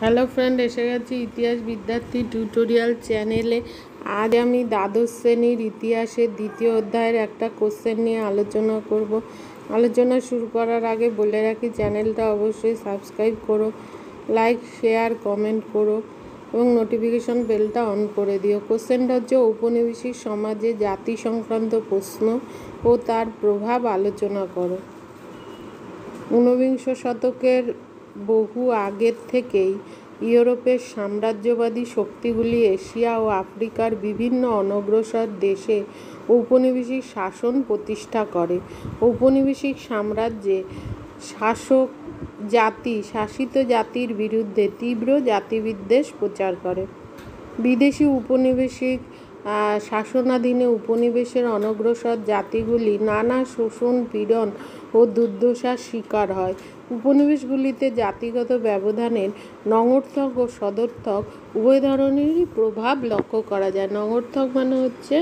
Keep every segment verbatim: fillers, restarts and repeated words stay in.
Hello friend, এসে গেছি ইতিহাস বিদ্যার্থী টিউটোরিয়াল চ্যানেলে। আজ আমি দ্বাদশ শ্রেণীর ইতিহাসের দ্বিতীয় অধ্যায়ের একটা কোশ্চেন নিয়ে আলোচনা করব। আলোচনা শুরু করার আগে বলে রাখি, চ্যানেলটা অবশ্যই সাবস্ক্রাইব করো, লাইক শেয়ার কমেন্ট করো এবং নোটিফিকেশন বেলটা অন করে দিও। কোশ্চেনটা হচ্ছে, ঔপনিবেশিক সমাজে জাতি সংক্রান্ত প্রশ্ন ও তার প্রভাব আলোচনা করো। ঊনবিংশ শতকের বহু আগের থেকেই ইউরোপের সাম্রাজ্যবাদী শক্তিগুলি এশিয়া ও আফ্রিকার বিভিন্ন অনগ্রসর দেশে ঔপনিবেশিক শাসন প্রতিষ্ঠা করে। ঔপনিবেশিক সাম্রাজ্যে শাসক জাতি শাসিত জাতির বিরুদ্ধে তীব্র জাতিবিদ্বেষ প্রচার করে। বিদেশি উপনিবেশিক শাসনাধীনে উপনিবেশের অনগ্রসর জাতিগুলি নানা শোষণ, পীড়ন ও দুর্দশার শিকার হয়। উপনিবেশগুলিতে জাতিগত ব্যবধানের নঙর্থক ও সদর্থক উভয় ধরনেরই প্রভাব লক্ষ্য করা যায়। নঙর্থক মানে হচ্ছে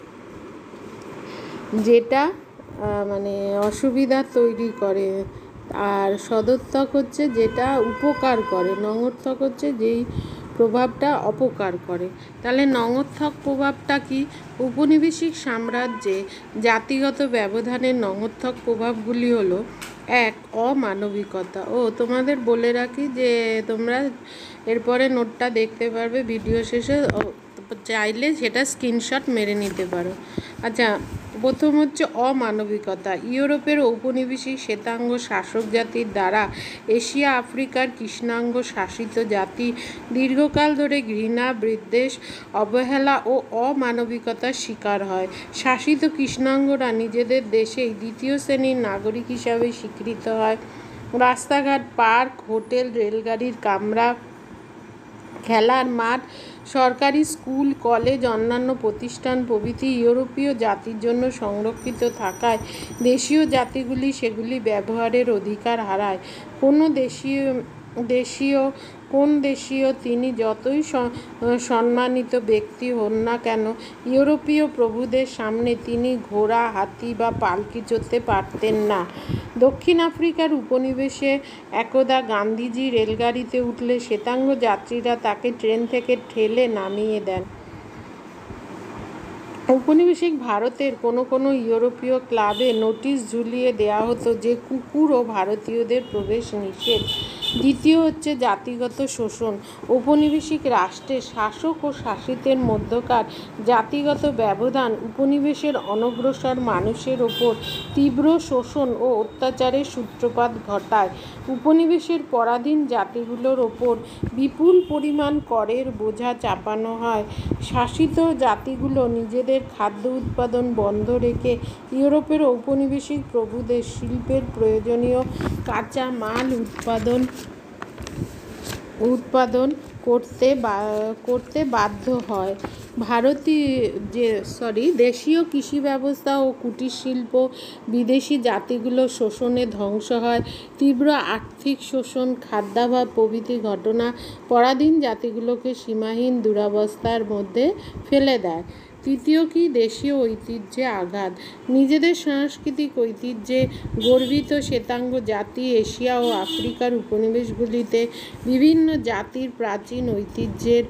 যেটা মানে অসুবিধা তৈরি করে, আর সদর্থক হচ্ছে যেটা উপকার করে। নঙর্থক হচ্ছে যেই প্রভাবটা অপকার করে। তাহলে নঙর্থক প্রভাবটা কি? উপনিবেশিক সাম্রাজ্যে জাতিগত ব্যবধানের নঙর্থক প্রভাবগুলি হলো: এক, অমানবিকতা। ও তোমাদের বলে রাখি যে তোমরা এরপরে নোটটা দেখতে পারবে ভিডিও শেষে, চাইলে সেটা স্ক্রিনশট মেরে নিতে পারো। আচ্ছা, প্রথম হচ্ছে অমানবিকতা। ইউরোপের ঔপনিবেশিক শ্বেতাঙ্গ শাসক জাতির দ্বারা এশিয়া আফ্রিকার কৃষ্ণাঙ্গ শাসিত জাতি দীর্ঘকাল ধরে ঘৃণা, বিদ্বেষ, অবহেলা ও অমানবিকতার শিকার হয়। শাসিত কৃষ্ণাঙ্গরা নিজেদের দেশেই দ্বিতীয় শ্রেণীর নাগরিক হিসাবে স্বীকৃত হয়। রাস্তাঘাট, পার্ক, হোটেল, রেলগাড়ির কামরা, খেলার মাঠ, সরকারি স্কুল, কলেজ, অন্যান্য প্রতিষ্ঠান প্রভৃতি ইউরোপীয় জাতির জন্য সংরক্ষিত থাকায় দেশীয় জাতিগুলি সেগুলি ব্যবহারের অধিকার হারায়। কোনো দেশীয় দেশীয় কোন দেশীয় তিনি যতই সম্মানিত ব্যক্তি হন না কেন, ইউরোপীয় প্রভুদের সামনে তিনি ঘোড়া, হাতি বা পালকি চড়তে পারতেন না। দক্ষিণ আফ্রিকার উপনিবেশে একদা গান্ধীজি রেলগাড়িতে উঠলে শ্বেতাঙ্গ যাত্রীরা তাকে ট্রেন থেকে ঠেলে নামিয়ে দেন। ঔপনিবেশিক ভারতের কোনো কোনো ইউরোপীয় ক্লাবে নোটিশ ঝুলিয়ে দেওয়া হতো যে কুকুর ও ভারতীয়দের প্রবেশ নিষেধ। দ্বিতীয় হচ্ছে জাতিগত শোষণ। ঔপনিবেশিক রাষ্ট্রের শাসক ও শাসিতের মধ্যকার জাতিগত ব্যবধান উপনিবেশের অনগ্রসর মানুষের ওপর তীব্র শোষণ ও অত্যাচারের সূত্রপাত ঘটায়। উপনিবেশের পরাধীন জাতিগুলোর ওপর বিপুল পরিমাণ করের বোঝা চাপানো হয়। শাসিত জাতিগুলো নিজেদের খাদ্য উৎপাদন বন্ধ রেখে ইউরোপের ঔপনিবেশিক প্রভুদের শিল্পের প্রয়োজনীয় কাঁচা মাল উৎপাদন উৎপাদন করতে করতে বাধ্য হয়। ভারতীয় যে সরি দেশীয় কৃষি ব্যবস্থা ও কুটির শিল্প বিদেশি জাতিগুলোর শোষণে ধ্বংস হয়। তীব্র আর্থিক শোষণ, খাদ্যাভাব প্রভৃতি ঘটনা পরাধীন জাতিগুলোকে সীমাহীন দুরবস্থার মধ্যে ফেলে দেয়। তৃতীয় কি? দেশীয় ঐতিহ্যে আঘাত। নিজেদের সাংস্কৃতিক ঐতিহ্যে গর্বিত শ্বেতাঙ্গ জাতি এশিয়া ও আফ্রিকার উপনিবেশগুলিতে বিভিন্ন জাতির প্রাচীন ঐতিহ্যের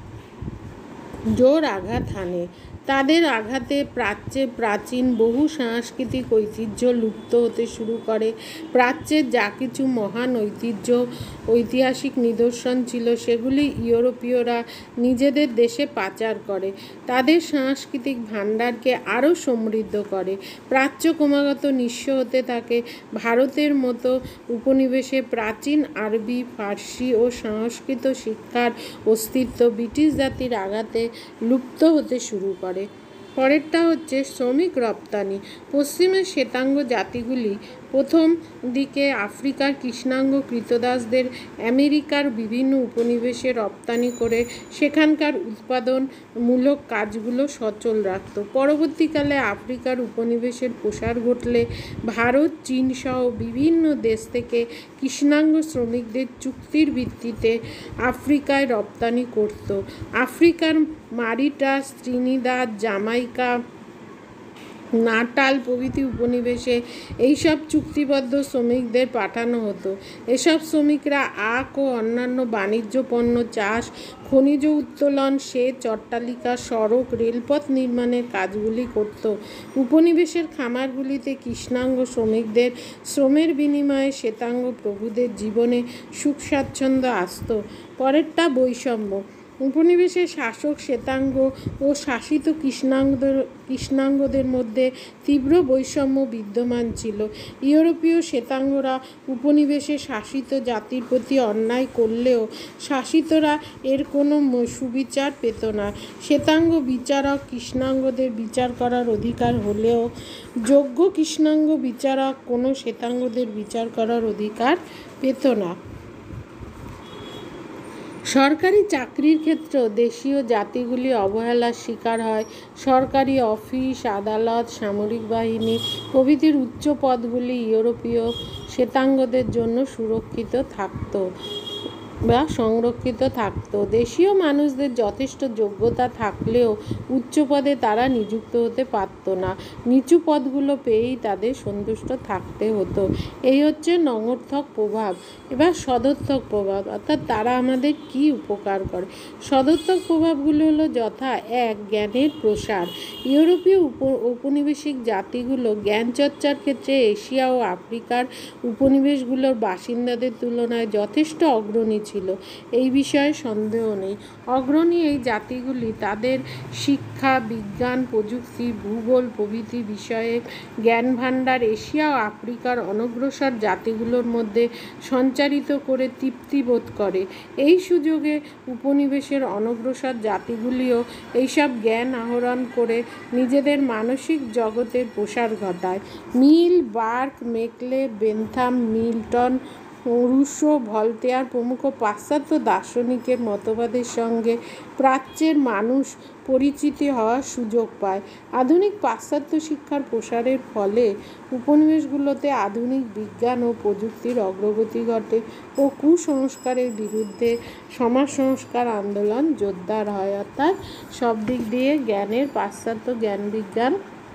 জোর আঘাত হানে। তাদের আঘাতে প্রাচ্যে প্রাচীন বহু সাংস্কৃতিক ঐতিহ্য লুপ্ত হতে শুরু করে। প্রাচ্যের যা কিছু মহান ঐতিহ্য ঐতিহাসিক নিদর্শন ছিল, সেগুলি ইউরোপীয়রা নিজেদের দেশে পাচার করে, তাদের সাংস্কৃতিক ভাণ্ডারকে আরও সমৃদ্ধ করে। প্রাচ্য ক্রমাগত নিঃস্ব হতে থাকে। ভারতের মতো উপনিবেশে প্রাচীন আরবি, ফার্সি ও সংস্কৃত শিক্ষার অস্তিত্ব ব্রিটিশ জাতির আঘাতে লুপ্ত হতে শুরু করে। পরেরটা হচ্ছে শ্রমিক রপ্তানি। পশ্চিমের শ্বেতাঙ্গ জাতিগুলি প্রথম দিকে আফ্রিকার কৃষ্ণাঙ্গ কৃতদাসদের আমেরিকার বিভিন্ন উপনিবেশে রপ্তানি করে সেখানকার উৎপাদনমূলক কাজগুলো সচল রাখত। পরবর্তীকালে আফ্রিকার উপনিবেশের প্রসার ঘটলে ভারত, চীন সহ বিভিন্ন দেশ থেকে কৃষ্ণাঙ্গ শ্রমিকদের চুক্তির ভিত্তিতে আফ্রিকায় রপ্তানি করত। আফ্রিকার মারিটাস, ত্রিনিদাদ, জামাইকা নাটাল প্রভৃতি উপনিবেশে এইসব চুক্তিবদ্ধ শ্রমিকদের পাঠানো হতো। এসব শ্রমিকরা আখ ও অন্যান্য বাণিজ্য পণ্য চাষ, খনিজ উত্তোলন, সেচ, অট্টালিকা, সড়ক, রেলপথ নির্মাণের কাজগুলি করত। উপনিবেশের খামারগুলিতে কৃষ্ণাঙ্গ শ্রমিকদের শ্রমের বিনিময়ে শ্বেতাঙ্গ প্রভুদের জীবনে সুখ স্বাচ্ছন্দ্য আসত। পরেরটা বৈষম্য। উপনিবেশের শাসক শ্বেতাঙ্গ ও শাসিত কৃষ্ণাঙ্গদের কৃষ্ণাঙ্গদের মধ্যে তীব্র বৈষম্য বিদ্যমান ছিল। ইউরোপীয় শ্বেতাঙ্গরা উপনিবেশে শাসিত জাতির প্রতি অন্যায় করলেও শাসিতরা এর কোনো সুবিচার পেত না। শ্বেতাঙ্গ বিচারক কৃষ্ণাঙ্গদের বিচার করার অধিকার হলেও যোগ্য কৃষ্ণাঙ্গ বিচারক কোনো শ্বেতাঙ্গদের বিচার করার অধিকার পেত না। সরকারি চাকরির ক্ষেত্রেও দেশীয় জাতিগুলি অবহেলার শিকার হয়। সরকারি অফিস, আদালত, সামরিক বাহিনী প্রভৃতির উচ্চ পদগুলি ইউরোপীয় শ্বেতাঙ্গদের জন্য সুরক্ষিত থাকত বা সংরক্ষিত থাকত। দেশীয় মানুষদের যথেষ্ট যোগ্যতা থাকলেও উচ্চ পদে তারা নিযুক্ত হতে পারত না। নিচু পদগুলো পেয়েই তাদের সন্তুষ্ট থাকতে হতো। এই হচ্ছে নঙর্থক প্রভাব। এবার সদর্থক প্রভাব, অর্থাৎ তারা আমাদের কি উপকার করে। সদর্থক প্রভাবগুলো হলো যথা: এক, জ্ঞানের প্রসার। ইউরোপীয় উপ ঔপনিবেশিক জাতিগুলো জ্ঞান চর্চার ক্ষেত্রে এশিয়া ও আফ্রিকার উপনিবেশগুলোর বাসিন্দাদের তুলনায় যথেষ্ট অগ্রণী ছিল, এই বিষয়ে সন্দেহ নেই। অগ্রণী এই জাতিগুলি তাদের শিক্ষা, বিজ্ঞান, প্রযুক্তি, ভূগোল প্রভৃতি বিষয়ে জ্ঞান ভাণ্ডার এশিয়া ও আফ্রিকার অনগ্রসর জাতিগুলোর মধ্যে সঞ্চারিত করে তৃপ্তি বোধ করে। এই সুযোগে উপনিবেশের অনগ্রসর জাতিগুলিও এইসব জ্ঞান আহরণ করে নিজেদের মানসিক জগতের প্রসার ঘটায়। Mill, Burke, Macaulay, Bentham, Milton, Rousseau, Voltaire প্রমুখ পাশ্চাত্য দার্শনিকের মতবাদের সঙ্গে প্রাচ্যের মানুষ পরিচিতি হওয়ার সুযোগ পায়। আধুনিক পাশ্চাত্য শিক্ষার প্রসারের ফলে উপনিবেশগুলোতে আধুনিক বিজ্ঞান ও প্রযুক্তির অগ্রগতি ঘটে ও কুসংস্কারের বিরুদ্ধে সমাজ সংস্কার আন্দোলন জোরদার হয়। অর্থাৎ সব দিক দিয়ে জ্ঞানের পাশ্চাত্য জ্ঞান বিজ্ঞান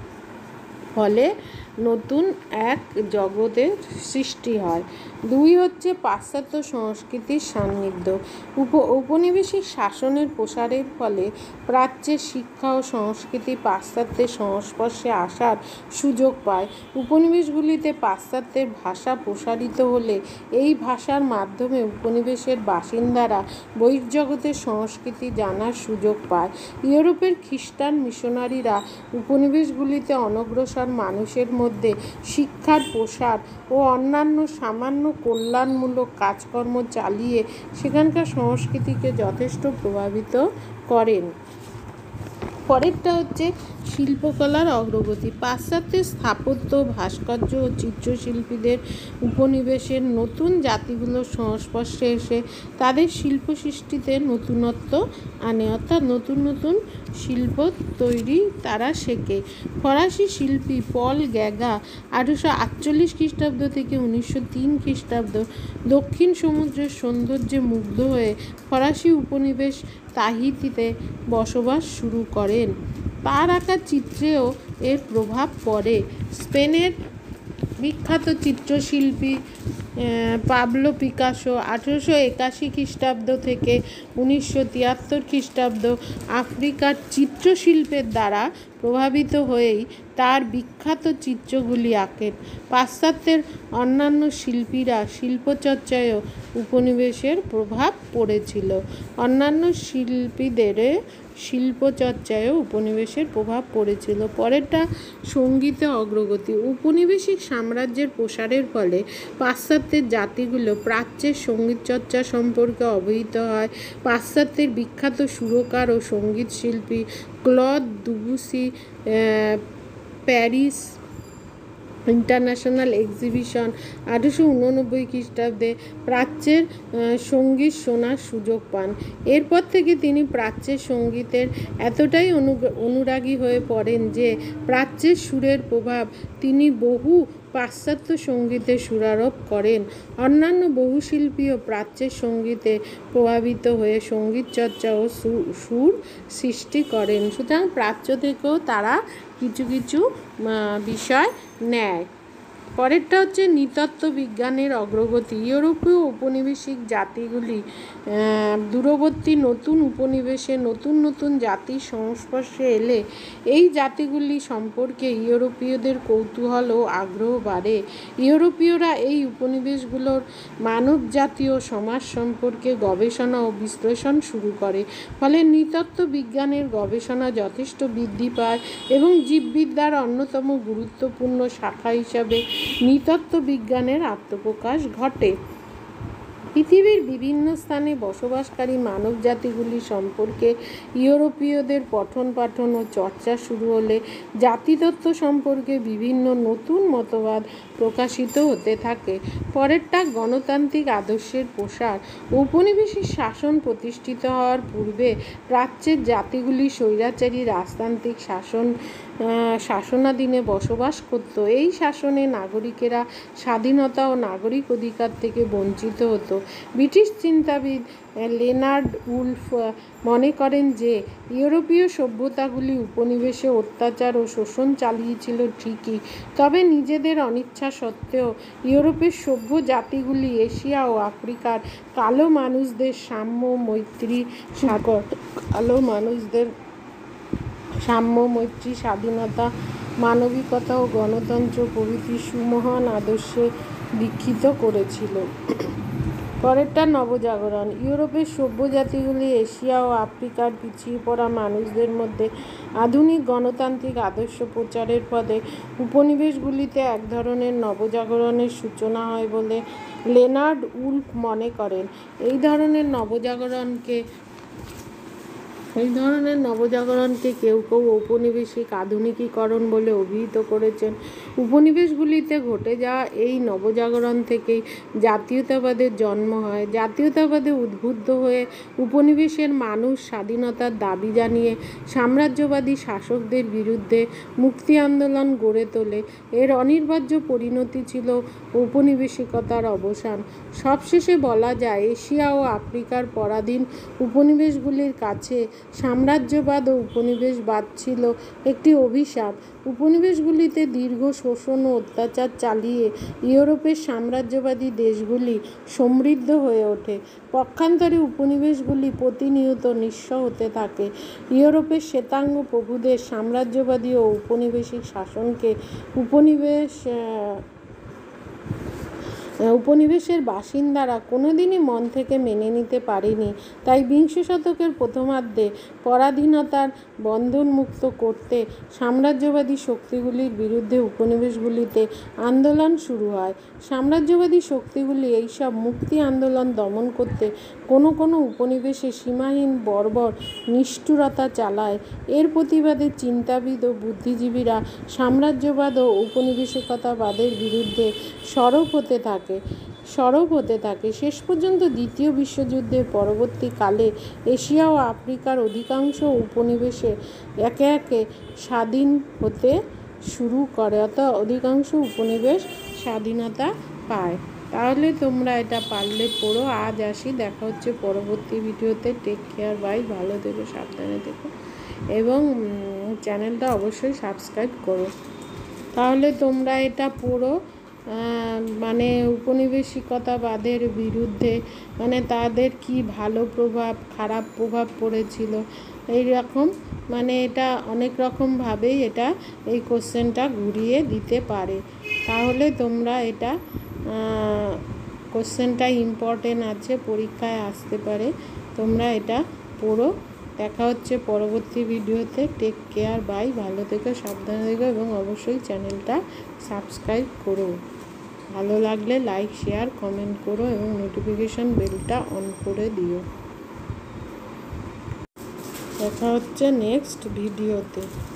ফলে নতুন এক জগতের সৃষ্টি হয়। দুই হচ্ছে পাশ্চাত্য সংস্কৃতির সান্নিধ্য। উপ ঔপনিবেশিক শাসনের প্রসারের ফলে প্রাচ্যের শিক্ষা ও সংস্কৃতি পাশ্চাত্যের সংস্পর্শে আসার সুযোগ পায়। উপনিবেশগুলিতে পাশ্চাত্যের ভাষা প্রসারিত হলে এই ভাষার মাধ্যমে উপনিবেশের বাসিন্দারা বহির্জগতের সংস্কৃতি জানার সুযোগ পায়। ইউরোপের খ্রিস্টান মিশনারিরা উপনিবেশগুলিতে অনগ্রসর মানুষের মধ্যে শিক্ষার প্রসার ও অন্যান্য সামান্য কল্যাণমূলক কাজকর্ম চালিয়ে সেখানকার সংস্কৃতিকে যথেষ্ট প্রভাবিত করেন। পরেরটা হচ্ছে শিল্পকলার অগ্রগতি। পাশ্চাত্যের স্থাপত্য, ভাস্কর্য ও চিত্রশিল্পীদের উপনিবেশের নতুন জাতিগুলোর সংস্পর্শে এসে তাদের শিল্প সৃষ্টিতে নতুনত্ব আনে, অর্থাৎ নতুন নতুন শিল্প তৈরি তারা শেখে। ফরাসি শিল্পী পল গ্যাগা আঠেরোশো আটচল্লিশ খ্রিস্টাব্দ থেকে উনিশশো তিন খ্রিস্টাব্দ দক্ষিণ সমুদ্রের সৌন্দর্যে মুগ্ধ হয়ে ফরাসি উপনিবেশ তাহিতিতে বসবাস শুরু করেন। তার আঁকা চিত্রেও এর প্রভাব পড়ে। স্পেনের বিখ্যাত চিত্রশিল্পী পাবলো পিকাসো আঠেরোশো একাশি খ্রিস্টাব্দ থেকে উনিশশো তিয়াত্তর খ্রিস্টাব্দ আফ্রিকার চিত্রশিল্পের দ্বারা প্রভাবিত হয়েই তার বিখ্যাত চিত্রগুলি আঁকেন। পাশ্চাত্যের অন্যান্য শিল্পীরা শিল্পচর্চায়ও উপনিবেশের প্রভাব পড়েছিল। অন্যান্য শিল্পীদের শিল্পচর্চায়ও উপনিবেশের প্রভাব পড়েছিল। পরেরটা সঙ্গীতে অগ্রগতি। উপনিবেশিক সাম্রাজ্যের প্রসারের ফলে পাশ্চাত্যের জাতিগুলো প্রাচ্যের সঙ্গীতচর্চা সম্পর্কে অবহিত হয়। পাশ্চাত্যের বিখ্যাত সুরকার ও সঙ্গীত শিল্পী Claude Debussy Paris International Exhibition আঠেরোশো উননব্বই খ্রিস্টাব্দে প্রাচ্যের সঙ্গীত শোনার সুযোগ পান। এরপর থেকে তিনি প্রাচ্যের সঙ্গীতের এতটাই অনু অনুরাগী হয়ে পড়েন যে প্রাচ্যের সুরের প্রভাব তিনি বহু পাশ্চাত্য সঙ্গীতে সুরারোপ করেন। অন্যান্য বহু শিল্পীও প্রাচ্যের সঙ্গীতে প্রভাবিত হয়ে সঙ্গীত চর্চা ও সুর সৃষ্টি করেন। সুতরাং প্রাচ্য থেকেও তারা কিছু কিছু বিষয় নেয়। পরেরটা হচ্ছে নৃতত্ত্ব বিজ্ঞানের অগ্রগতি। ইউরোপীয় উপনিবেশিক জাতিগুলি দূরবর্তী নতুন উপনিবেশে নতুন নতুন জাতির সংস্পর্শে এলে এই জাতিগুলি সম্পর্কে ইউরোপীয়দের কৌতূহল ও আগ্রহ বাড়ে। ইউরোপীয়রা এই উপনিবেশগুলোর মানব জাতীয় সমাজ সম্পর্কে গবেষণা ও বিশ্লেষণ শুরু করে। ফলে নৃতত্ত্ব বিজ্ঞানের গবেষণা যথেষ্ট বৃদ্ধি পায় এবং জীববিদ্যার অন্যতম গুরুত্বপূর্ণ শাখা হিসাবে নৃতত্ত্ব বিজ্ঞানের আত্মপ্রকাশ ঘটে। পৃথিবীর বিভিন্ন স্থানে বসবাসকারী মানব জাতিগুলি সম্পর্কে ইউরোপীয়দের পঠন পাঠন ও চর্চা শুরু হলে জাতিতত্ত্ব সম্পর্কে বিভিন্ন নতুন মতবাদ প্রকাশিত হতে থাকে। পরেরটা গণতান্ত্রিক আদর্শের প্রসার। ঔপনিবেশিক শাসন প্রতিষ্ঠিত হওয়ার পূর্বে প্রাচ্যের জাতিগুলি স্বৈরাচারী রাজতান্ত্রিক শাসন শাসনাধীনে বসবাস করত। এই শাসনে নাগরিকেরা স্বাধীনতা ও নাগরিক অধিকার থেকে বঞ্চিত হতো। ব্রিটিশ চিন্তাবিদ লেনার্ড উলফ মনে করেন যে ইউরোপীয় সভ্যতাগুলি উপনিবেশে অত্যাচার ও শোষণ চালিয়েছিল ঠিকই, তবে নিজেদের অনিচ্ছা সত্ত্বেও ইউরোপের সভ্য জাতিগুলি এশিয়া ও আফ্রিকার কালো মানুষদের সাম্য মৈত্রী সাগর কালো মানুষদের সাম্য মৈত্রী স্বাধীনতা মানবিকতা ও গণতন্ত্র প্রভৃতি সুমহান আদর্শে দীক্ষিত করেছিল। পরেরটা নবজাগরণ। ইউরোপের সভ্য জাতিগুলি এশিয়া ও আফ্রিকার পিছিয়ে পড়া মানুষদের মধ্যে আধুনিক গণতান্ত্রিক আদর্শ প্রচারের পথে উপনিবেশগুলিতে এক ধরনের নবজাগরণের সূচনা হয় বলে লেনার্ড উলফ মনে করেন। এই ধরনের নবজাগরণকে এই ধরনের নবজাগরণকে কেউ কেউ ঔপনিবেশিক আধুনিকীকরণ বলে অভিহিত করেছেন। উপনিবেশগুলিতে ঘটে যাওয়া এই নবজাগরণ থেকেই জাতীয়তাবাদের জন্ম হয়। জাতীয়তাবাদে উদ্বুদ্ধ হয়ে উপনিবেশের মানুষ স্বাধীনতার দাবি জানিয়ে সাম্রাজ্যবাদী শাসকদের বিরুদ্ধে মুক্তি আন্দোলন গড়ে তোলে। এর অনিবার্য পরিণতি ছিল ঔপনিবেশিকতার অবসান। সবশেষে বলা যায়, এশিয়া ও আফ্রিকার পরাধীন উপনিবেশগুলির কাছে সাম্রাজ্যবাদ ও উপনিবেশবাদ ছিল একটি অভিশাপ। উপনিবেশগুলিতে দীর্ঘ শোষণ ও অত্যাচার চালিয়ে ইউরোপের সাম্রাজ্যবাদী দেশগুলি সমৃদ্ধ হয়ে ওঠে। পক্ষান্তরে উপনিবেশগুলি প্রতিনিয়ত নিঃস্ব হতে থাকে। ইউরোপের শ্বেতাঙ্গ প্রভুদের সাম্রাজ্যবাদী ও উপনিবেশিক শাসনকে উপনিবেশ উপনিবেশের বাসিন্দারা কোনোদিনই মন থেকে মেনে নিতে পারেনি। তাই বিংশ শতকের প্রথমার্ধে পরাধীনতার বন্ধনমুক্ত করতে সাম্রাজ্যবাদী শক্তিগুলির বিরুদ্ধে উপনিবেশগুলিতে আন্দোলন শুরু হয়। সাম্রাজ্যবাদী শক্তিগুলি এইসব মুক্তি আন্দোলন দমন করতে কোনো কোনো উপনিবেশে সীমাহীন বর্বর নিষ্ঠুরতা চালায়। এর প্রতিবাদে চিন্তাবিদ ও বুদ্ধিজীবীরা সাম্রাজ্যবাদ ও ঔপনিবেশিকতাবাদের বিরুদ্ধে সরব হতে থাকে সরব হতে থাকে শেষ পর্যন্ত দ্বিতীয় বিশ্বযুদ্ধের পরবর্তীকালে এশিয়া ও আফ্রিকার অধিকাংশ উপনিবেশে একে একে স্বাধীন হতে শুরু করে, অর্থাৎ অধিকাংশ উপনিবেশ স্বাধীনতা পায়। তাহলে তোমরা এটা পারলে পড়ো। আজ আসি, দেখা হচ্ছে পরবর্তী ভিডিওতে। Take care, bye. ভালো থেকো, সাবধানে থেকো এবং চ্যানেলটা অবশ্যই সাবস্ক্রাইব করো। তাহলে তোমরা এটা পড়ো, মানে উপনিবেশিকতাবাদের বিরুদ্ধে মানে তাদের কি ভালো প্রভাব খারাপ প্রভাব পড়েছিল, এই রকম মানে এটা অনেক রকমভাবেই এটা এই কোশ্চেনটা ঘুরিয়ে দিতে পারে। তাহলে তোমরা এটা কোশ্চেনটা ইম্পর্টেন্ট আছে, পরীক্ষায় আসতে পারে, তোমরা এটা পড়ো। দেখা হচ্ছে পরবর্তী ভিডিওতে। Take care, bye. ভালো থেকো, সাবধানে থেকো এবং অবশ্যই চ্যানেলটা সাবস্ক্রাইব করো। ভালো লাগলে লাইক, শেয়ার, কমেন্ট করো এবং নোটিফিকেশন বেলটা অন করে দিও। দেখা হচ্ছে নেক্সট ভিডিওতে।